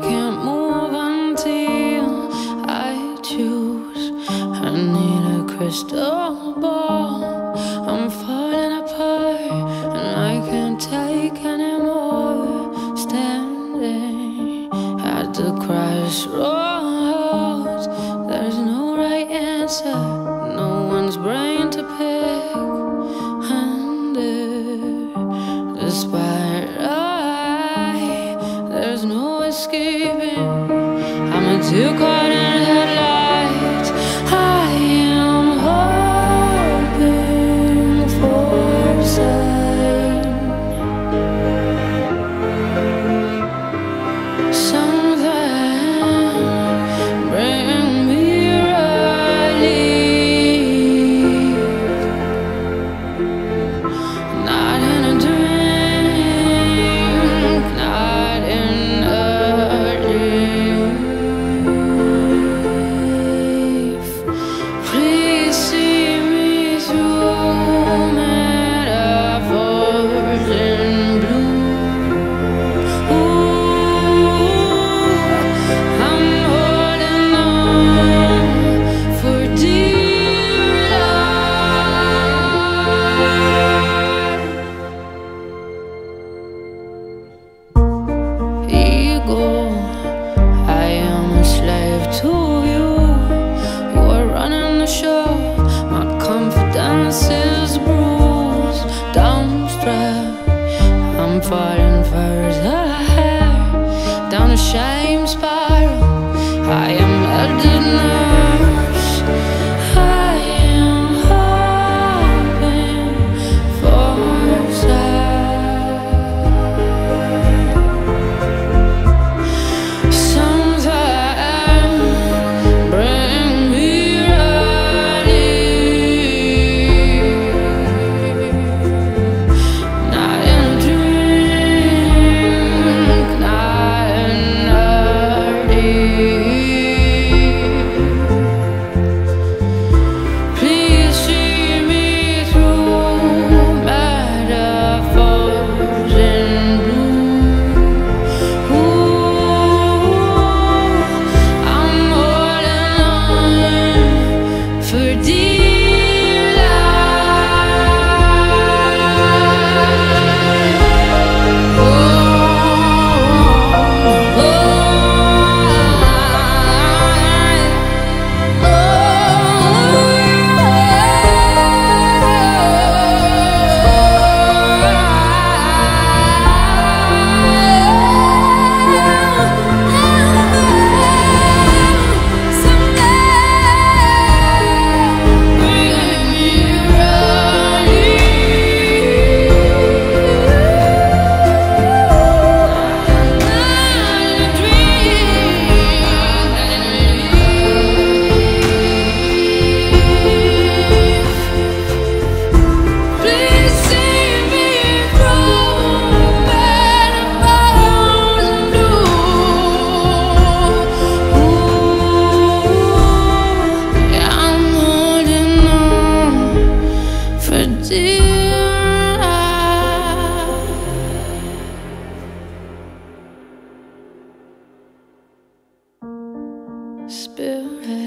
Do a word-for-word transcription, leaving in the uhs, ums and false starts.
can't move until I choose. I need a crystal ball. I'm falling apart and I can't take anymore. Standing at the crossroads, there's no right answer, no one's brain to pick. And despite I, there's no escaping. I'm a too caught in headlights. I am hoping for a sign, something bring me relief. Not in a drink, not in a leaf. Please see me through metaphors in blue. Ooh, I'm holding on for dear life. Ego, I am a slave to you. You are running the show. My confidence is bruised, downstrapped. I'm falling further down a shame spiral. I am a dead nurse. I am hoping for sight, something bring me relief. Not in a drink, not in a leaf. Please see me through metaphors in blue. Ooh, I'm holding on for dear life. Oh, Spirit.